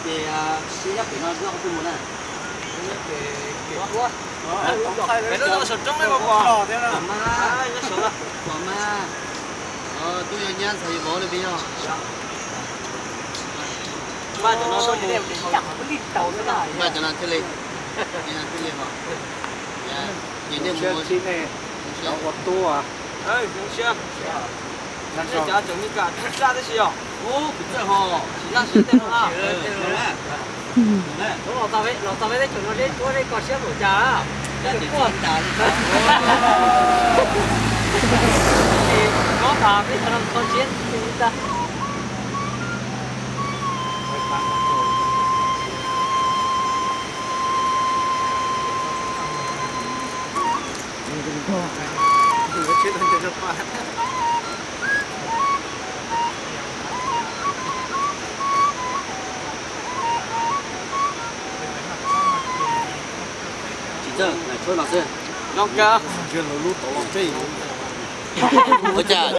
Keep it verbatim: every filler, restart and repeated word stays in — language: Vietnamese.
thì thứ nhất thì nó nó không muốn này. cái nó sụt trong đấy mà quả. Quả ma, nó sụt à? Quả ma. Ờ, tôi giờ nhăn thấy bố được bây giờ. Ba cho nó tôi để chẳng có lít tàu nữa này. Ba cho nó thế lên. Thế là thế lên mà. Dạ. Nhìn thấy mua chi này. Nó quật tu à? Ê, không xem. Cái giá giống như cả thực ra đấy gì à? Ô, cái hồ, chỉ là chỉ tên nó à? Nó tao với nó tao với đấy chúng nó đấy chúng nó đấy còn xếp của cha. Cha chỉ con đào đi. Có thà với thằng con chiến thì ta. Chết rồi chết rồi. Chỉ giờ này thôi老师 Long ca. ôi chà